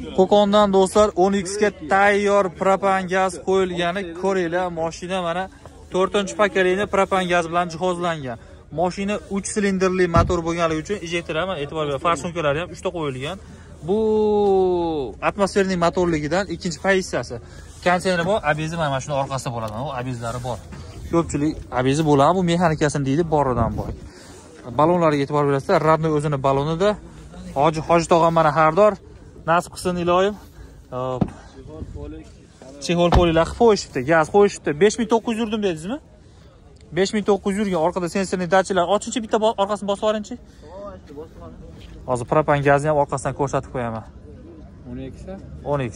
Qo'qondan do'stlar 10x ga tayyor propan gaz qo'yilgani ko'ringlar. Mashina mana 4-pokoleniya propan gaz bilan jihozlangan. Mashina 3 silindrli motor bo'lganligi uchun injektor ham e'tibor bering. Farsunkalari ham 3 ta qo'yilgan. Bu atmosferning motorligidan ikkinchi pozitsiyasi. Konditsioner bor, abizi mana shuni orqasida bo'ladi. U abizlari bor. Ko'pchilik abizi bo'ladi, bu mexanikasini deydi, boridan boy. Balonlarga e'tibor berasizlar. Radnoy o'zini balonida. Hoji tog'am mana xaridor. Nasib qilsin iloyim. Chexol polilar qilib qo'yishibdi, gaz qo'yishibdi. 5900 yurdim dedingizmi? 5900 yurgan. Orqada sensorli datchiklar. Ochinchi bitta orqasini bosib yuboringchi. Hozir propan gazni ham orqasidan ko'rsatib qo'yaman. 10x.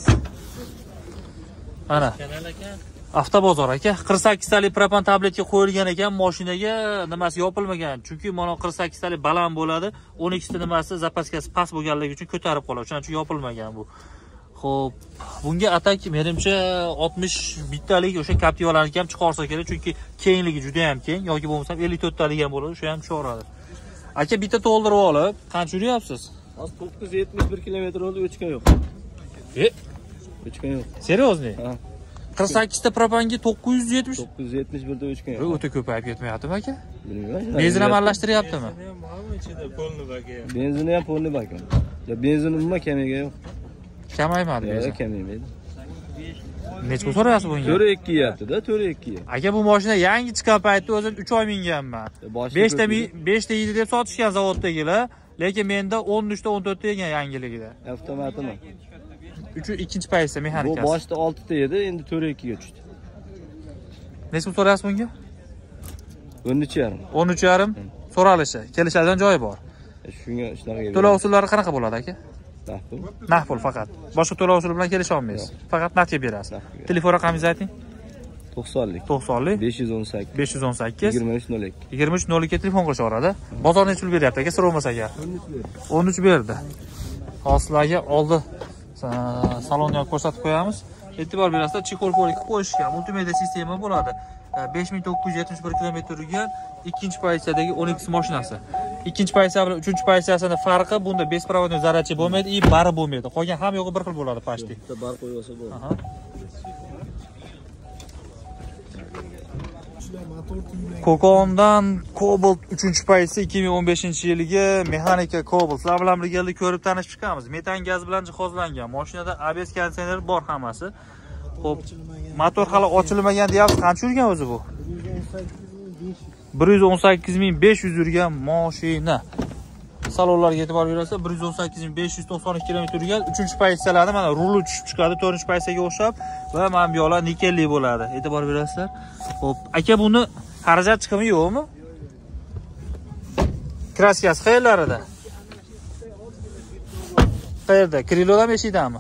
Ana. Avtobozor aka, 48 talik propan tabletga qo'yilgan ekan, mashinaga nimasi yopilmagan. Chunki mana 48 talik baland bo'ladi, 12 ta nimasi zapaskasi past bo'lganligi uchun ko'tarib qoladi. Shuning uchun yopilmagan bu. Xo'p, bunga atak menimcha 60 bittalik o'sha Captivalarni ham chiqarsa kerak, chunki kengligi juda ham keng, yoki bo'lmasa 54 talik ham bo'ladi, shu ham chiqaradi. Aka bitta to'ldirib olib, qancha yuryapsiz? Hozir 971 kilometr oldi, o'chgan yo'q. O'chgan yo'q. Seriozni? Ha. 48 ta propanga 970? 971 da o'chgan yo'q. O'ta ko'payib ketmayaptimi aka? Bilmayman. Benzin ham aralashtiryaptimi? Benzini ham polni bak. Ya benzin umuman kamiga yo'q. Kamaymadi benzin. Yo'q, kamaymaydi. Necha so'rayapsiz bunga? 4.2 deyapti-da, 4.2. Aka bu mashina yangi chiqqan paytda o'zim 3 oy minganman. 5 ta yedi deb sotishgan zavoddagilar, lekin menda 13 ta 14 ta yegan yangiligida. Avtomatimi? Ikkinchi pozitsiya mexanikasi. Bu boshda 6 ta edi, endi 4.2 ga tushdi. Necha so'rayapsiz bunga? 13.5. 13.5 so'ralishi, kelishadigan joyi bor. Shunga shunaqa. To'lov usullari qanaqa bo'ladi aka? Naqd pul faqat. Boshqa to'lov usuli bilan kelisha olmaysiz. Faqat naqdga berasiz. Telefon raqamingizni ayting. 90lik. 518. 518 2302. 2302 telefon qilishaveradi. Bozor necha pul beryapti aka, so'ra olmasa agar? 13 berdi. Hozirlarga oldi salonni ham ko'rsatib qo'yamiz. E'tibor berasizlar, chexol polik qo'yishgan multimedia sistema bo'ladi. 5971 kilometr yurgan ikkinchi pozitsiyadagi 10x mashinasi. Ikkinchi pozitsiya bilan uchinchi pozitsiyasining farqi bunda besprovodniy zaryadchi bo'lmaydi, и bari bo'lmaydi. Qolgan hamma yo'g'i bir xil bo'ladi pashti. Bitta bar qo'ysa bo'ladi. Aha. Qo'qondan Cobalt 3-pozitsiya 2015-yilgi mexanika Cobalt. Sizlar bilan birgalikda ko'rib tanishib chiqamiz. Metan gaz bilan jihozlangan. Mashinada ABS konditsioner bor hammasi. Xo'p, motor hali ochilmagan deyapsiz. Qancha yurgan o'zi bu? 118500 yurgan mashina. Salonlarga e'tibor berasizlar, 118592 km yurgan. 3-pozitsiyalarda mana ruli tushib chiqadi, 4-pozitsiyaga o'xshab va mana bu yoqlar nikelli bo'ladi. E'tibor berasizlar. Xo'p, aka buni xarajat chiqimi yo'qmi? Kraskasi qayerlarida? Qayerda? Kriloda eshikdami?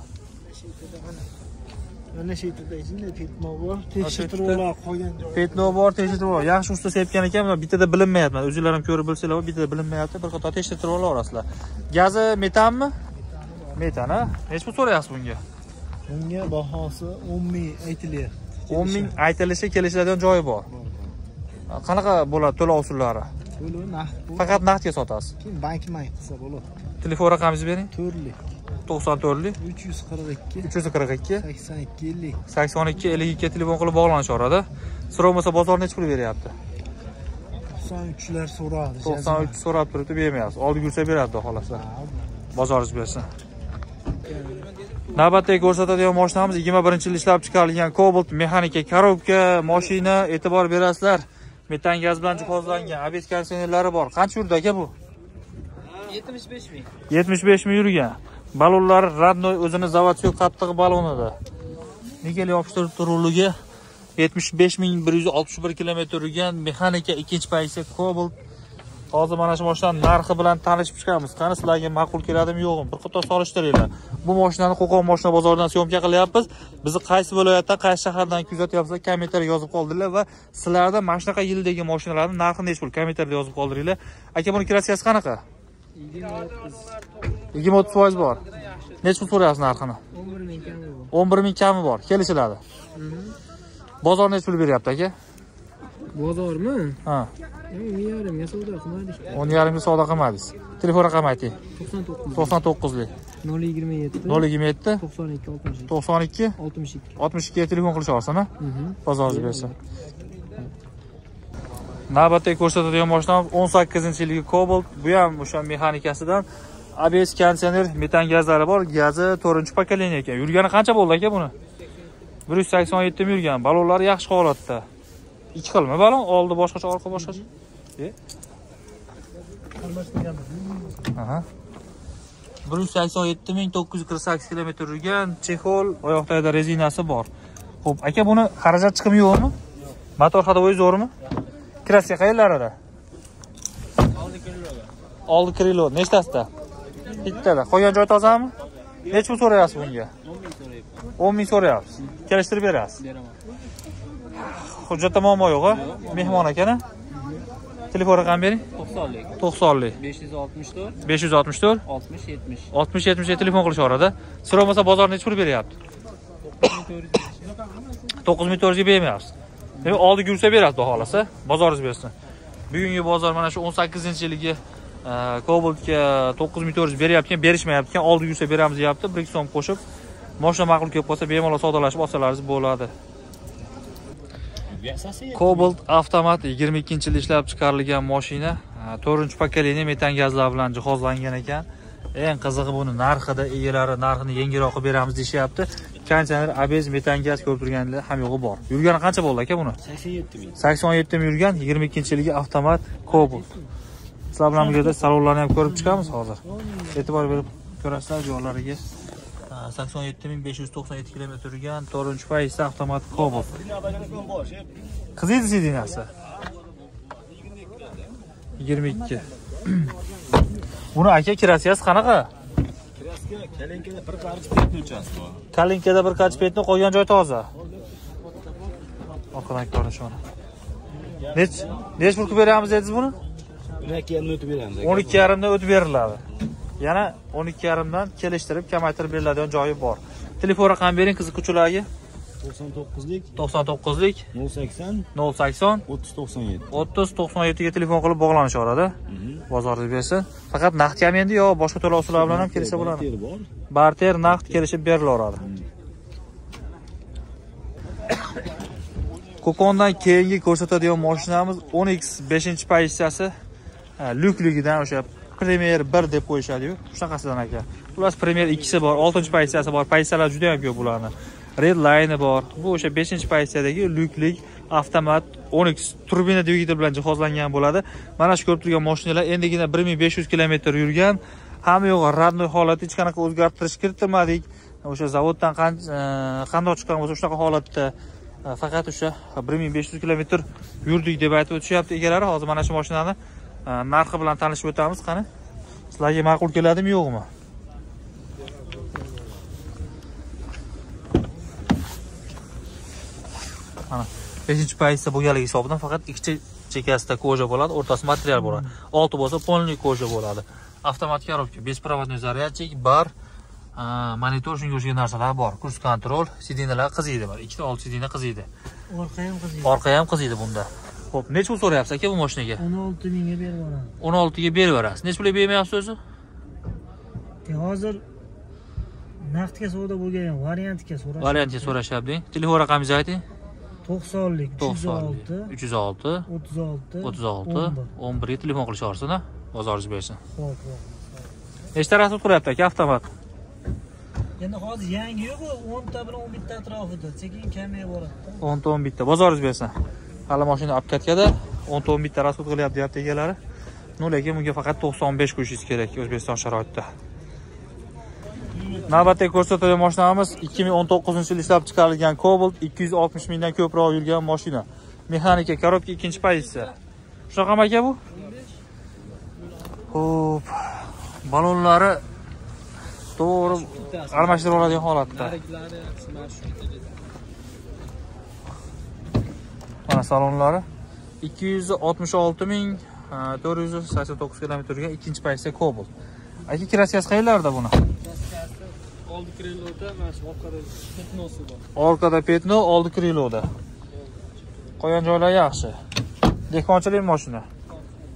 Mana shu yerda ichinde petno bor, tekshiruvlar qolgan joy. Petno bor, tekshiruv. Yaxshi usta sepgan ekan, bittada bilinmayapti. O'zingizlar ham ko'rib bilsanglar, bittada bilinmayapti. Bir qator tekshirib olasizlar. Gazi metanmi? Metan, ha? Necha pul so'rayapsiz bunga? Bunga bahosi 10 ming aytilyapti. 10 ming aytilishi, kelishadigan joyi bor. Qanaqa bo'ladi to'lov usullari? To'lov naqd. Faqat naqdga sotasiz. Keyin bankma qilsa bo'ladi. Telefon raqamingizni bering. 94lik 342 82 52 telefon qilib bog'lanishaveradi. So'rov bo'lsa bozor necha pul beryapti? 93 lar so'radi. 93 so'rab turibdi, bermayapsiz. Oldi yursa beradi xohlasa. Bozoringiz bersin. Navbatdagi ko'rsatadigan mashinamiz 21-yil ishlab chiqarilgan Cobalt mexanika korobka mashina. E'tibor berasizlar. Metan gaz bilan jihozlangan, ABS konditsionerlari bor. Qancha yurdi aka bu? 75 ming. 75 ming yurgan. Balonlari Radnoy o'zini zavodsiz qattiq balonida. Nikel yopishtirib ruliga 75161 km yurgan mexanika ikkinchi pozitsiya Cobalt. Hozir mana shu mashinaning narxi bilan tanishib chiqamiz. Qani sizlarga ma'qul keladimi yo'qmi? Bir qator solishtiringlar. Bu mashinani Qo'qon mashina bozoridan syomka qilyapmiz. Bizni qaysi viloyatdan, qaysi shahardan kuzatyapsizlar, kommentariyga yozib qoldiringlar va sizlarda mana shunaqa yildagi mashinalarning narxi necha pul kommentariyada yozib qoldiringlar. Aka, buni klassiyasi qanaqa? 20-30% bor. Necha pul so'rayapsiz narxini? 11 ming kami bor. Kelishiladi. Bozor necha pul beryapti aka? Bozormi? Ha. 10,5 savdo qilmadik. 10,5 savdo qilmadingiz. Telefon raqami ayting. 99 99lik 027 027 92 92 62 62 ga telefon qilishyapsiz, bozoringiz bersin. Navbatdagi ko'rsatadigan mashinamiz 18-yilgi Cobalt. Bu ham o'sha mexanikasidan ABS konditsioner, metan gazlari bor, gazi 4-pokoleniya ekan. Yurgani qancha bo'ldi aka buni? 187 mi yurgan. Balonlar yaxshi holatda. Ikki xilmi balon? Oldi boshqacha, orqa boshqacha. Aha. 187.948 kilometr yurgan, chexol, oyoqdagida rezinasi bor. Xo'p, aka buni xarajat chiqimi yo'qmi? Motor hadovoyi zo'rmi? Kraska qayerlarida? Oldi krilo. Nechtasida? Bittada. Qolgan joy tozami? Nech pul so'rayapsiz bunga? 10 ming so'rayapsiz. Kelishtirib berasiz. Hujjatda muammo yo'q-a? Mehmon akana. Telefon raqami bering. 90lik 564 60 70 telefon qilishaveradi. Sira bo'lmasa bozor necha pul beryapti? 9400 ga bermayapsiz. Demak, oldi yursa berasiz, xudo xolasa, bozoringiz bersin. Bugungi bozor mana shu 18-yilgi Cobaltga 9400 beryapti, berishmayapti ekan, oldi yursa beramiz deyapti. 1 so'm qo'shib, mashina ma'qul kelib qolsa, bemalol savdolashib olsalaringiz bo'ladi. Cobalt avtomat 22-yilda ishlab chiqarilgan mashina, 4-pokoleniya metan gazlar bilan jihozlangan ekan. Eng qizig'i buni narxida, egalari narxini yengilroq qilib beramiz deyapti. Konditsioner, ABS, metan gaz ko'rib turganlar ham yo'g'i bor. Yurgani qancha bo'ldi aka buni? 87 ming. 87 ming yurgan 22-yilgi avtomat Cobalt. Sizlar bilan birga salonlarni ham ko'rib chiqamiz hozir. E'tibor berib ko'rasizlar joylariga. 87.597 kilometr yurgan 4-poyezd avtomat Cobalt. Qiziydi sidinasi. 22. Buni aka kirasiyasi qanaqa? Kalinkada bir qarich petni uchasi bor. Kalinkada bir qarich petni, qolgan joy toza. Orqadan ko'rish mana. Nech pul beramiz dedingiz buni? 12,5 o'tib beramiz. 12,5 dan o'tib beriladi. Yana 12,5 dan kelishtirib, kamaytirib beriladigan joyi bor. Telefon raqami bering qiziquvchilarga. 99lik 80 080 30 97 ga telefon qilib bog'lanishaveradi. Bozoringiz bersin. Faqat naqd ham endi yo boshqa to'lov usullari bilan ham kelsa bo'ladi. Barter naqd kelishib berilaveradi. Ko'kondan keyingi ko'rsatadigan mashinamiz 10X 5-pozitsiyasi. Lyukligidan o'sha Premier 1 deb qo'yishadi-yu. Shunaqasidan aka. Ular Premier 2si bor, 6-pozitsiyasi bor. Pozitsiyalar juda ham ko'p bularni. Red line bor. Bu o'sha 5-pozitsiyadagi lyuklik avtomat 10X turbina dvigatel bilan jihozlangan bo'ladi. Mana shu ko'rib turgan mashinalar endigina 1500 kilometr yurgan. Hamma yo'g'i radnoy holati, hech qanaqa o'zgartirish kiritilmadik. O'sha zavoddan qanday chiqqan bo'lsa shunaqa holatda faqat o'sha 1500 kilometr yurdik deb aytib o'tishyapti egalari. Hozir mana shu mashinani narxi bilan tanishib o'tamiz. Qani? Sizlarga ma'qul keladimi, yo'qmi? Mana 5-pozitsiya bo'lganligi hisobidan faqat ikkita chekasida koja bo'ladi, o'rtasida material bo'ladi. Olti bo'lsa polniy koja bo'ladi. Avtomat korobka, bespроводной zaryadchik, bar, monitor, shunga o'xshagan narsalar bor. Kurs kontrol, sidinalar qiziydi. Mana ikkita old sidina qiziydi. Orqa ham qiziydi bunda. Xo'p, nech pul so'rayapsiz aka bu mashinaga? 16 mingga berib yuboramiz. 16 ga berib yuborasiz. Nech pulga bermayapsiz o'zi? Hozir naqdga savdo bo'lgan variantga so'rash. Variantga so'rashyapti. Telefon raqamingizni ayting. 90lik 306 36 11 ga telefon qilishaversin, bozoringiz bersin. Xo'p. Nechta rasm turibdi aka avtomat? Endi hozir yangi yo'q, 10 ta bilan 11 ta atrofida, sekin kamayib boradi. 10 ta 11 ta, bozoringiz bersin. Hali mashina apkatkada 10 ta 11 ta rasm qilyapti deyapti egalari. Lekin bunga faqat 95 qo'yishingiz kerak O'zbekiston sharoitida. Navbatdagi ko'rsatadigan mashinamiz 2019-yilda ishlab chiqarilgan Cobalt 260 mingdan ko'proq yurgan mashina. Mexanika, korobka 2-pozitsiya. Shunaqami aka bu? Xo'p. Balonlari to'g'ri almashtirib oladigan holatda. Mana salonlari 266.489 kilometr yurgan 2-pozitsiya Cobalt. Aka kirasiyasi qayerlarda buni? Oldi kriloda, mana shu orqada petnosi bor. Orqada petno, oldi kriloda. Qolgan joylar yaxshi. Dehqonchilik mashina.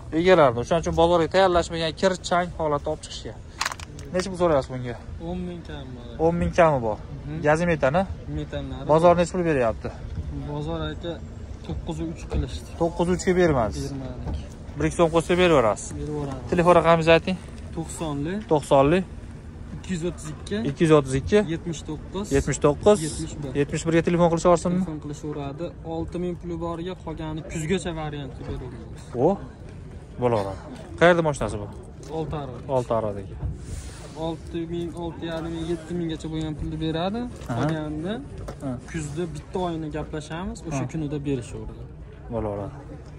egalarni. O'shaning uchun bozorga tayyorlashmagan kir chang holatda olib chiqishga. Necha pul so'rayapsiz bunga? 10 ming kami bor. 10 ming kami bor. Gazimetani? Metanlari. Bozor necha pul beryapti? Bozor aka 903 qilishdi. 903 ga bermasiz. Bermadik. 1 so'm qo'shsa beraverasiz. Beraveramiz. Telefon raqamingizni ayting. 90li 90li 232 232 79 79 71. 71 ga telefon qilishaversinmi? Telefon qilishaveradi. 6000 puli boriga qolgani kuzgacha variantni beramiz. O, bo'laveradi. Qayerda mashinasi bu? Oltiariq. Oltiariqdagi. 6000, 6500, 7000 gacha bo'lgan pulni beradi. Qolganini kuzda bitta oyini gaplashamiz, o'sha kunida berishaveradi. Bo'laveradi.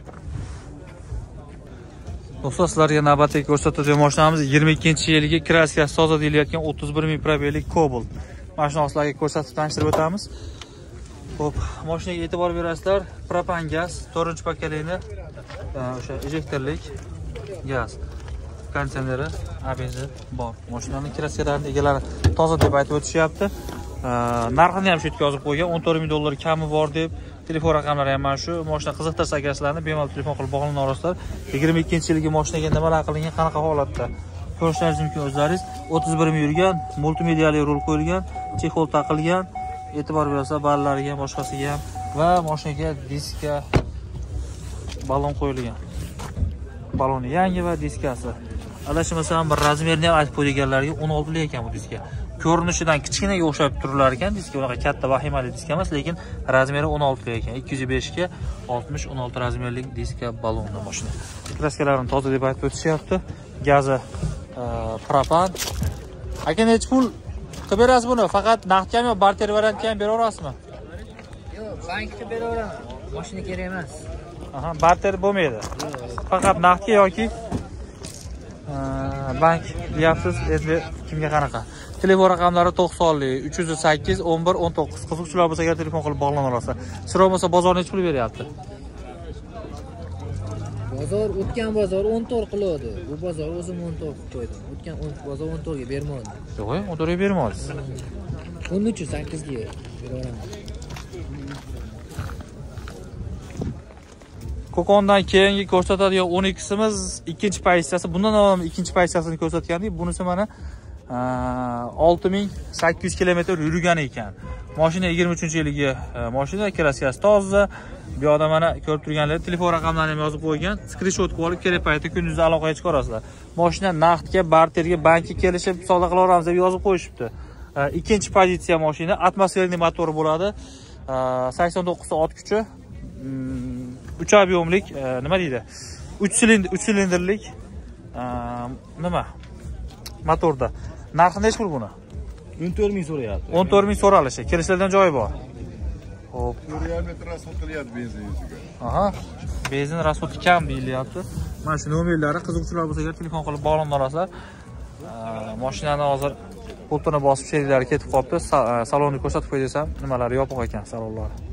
Do'stlar, sizlarga navbatdagi ko'rsatadigan mashinamiz 22-yilgi kraskasi toza deyilayotgan 31000 probeglik Cobalt. Mashina sizlarga ko'rsatib tanishtirib o'tamiz. Xo'p, mashinaga e'tibor berasizlar. Propan gaz 4-pakalini o'sha injektorlik gaz konditsioneri, ABS bor. Mashinaning kraskalarini egalari toza deb aytib o'tishyapti. Narxini ham shu yerga yozib qo'ygan. 14000 dollar kami bor deb. Telefon raqamlari ham mana shu. Mashina qiziqtirsa agar sizlarni bemalol telefon qilib bog'lana olasizlar. 22-yilgi mashinaga nimalar qilingan, qanaqa holatda ko'rishlaringiz mumkin o'zlaringiz. 31 ming yurgan, multimediali rul qo'yilgan, chexol taqilgan. E'tibor berasizlar, ballariga, boshqasiga ham va mashinaga diska balon qo'yilgan. Baloni yangi va diskasi. Adashmasam bir razmerini ham aytib qo'yganlarga 16 lik ekan bu diska. Ko'rinishidan kichkinaga o'xshab turlar ekan, diska unaqa katta vahimali diska emas, lekin razmeri 16 lik ekan. 205 ga 60 16 razmerlik diska balonda mashina. Kraskalarini toza deb aytib o'tishyapti. Gazi propan. Aka necha pul qilib berasiz buni? Faqat naqdgami yo barter variantga ham beraverasizmi? Yo'q, bankga beraveraman. Mashina kerak emas. Aha, barter bo'lmaydi. Faqat naqdga yoki bank deyapsiz. Endi kimga qanaqa? Telefon raqamlari 90li 308 11 19. Qiziqchilar bo'lsa agar telefon qilib bog'lana olasizlar. Sira bo'lmasa bozor necha pul beryapti? Bozor o'tgan bozor 14 qiladi. Bu bozor o'zim 14 qilib qo'ydim. O'tgan bozor 14 ga bermadi. Yo'q, 14 ga bermadingiz. 13-8 ga beraveraman. Ko'kondan keyingi ko'rsatadigan 12simiz ikkinchi pozitsiyasi. Bundan avval ikkinchi pozitsiyasini ko'rsatgandik. Bunisi mana 6800 kilometr yurgan ekan. Mashina 23-yilgi mashina, kraskasi toza. Bu yoqda mana ko'rib turganlaringiz telefon raqamlarini ham yozib qo'ygan. Skrinshot qilib olib kerak paytda kunduzda aloqaga chiqarasizlar. Mashina naqdga, barterga, bankka kelishib savdo qilaveramiz deb yozib qo'yishibdi. Ikkinchi pozitsiya mashina, atmosferli motori bo'ladi. 89 soat kuchi. 3 ob'yomlik nima deydi? 3 silindrlik nima? Motorda. Narxi necha pul buni? 14 ming so'rayapti. 14 ming so'ralishi. Kelishlardan joyi bor. Xo'p. Realmente rasxod qilyapti benzin yuziga. Aha. Benzin rasxodi kam deyilyapti. Mana shu nomerlari qiziqchilar bo'lsa agar telefon qilib bog'lana olasizlar. Mashinani hozir pultini bosib sheriklari ketib qolibdi. Salonni ko'rsatib qo'y desam, nimalari yopiq ekan salonlari.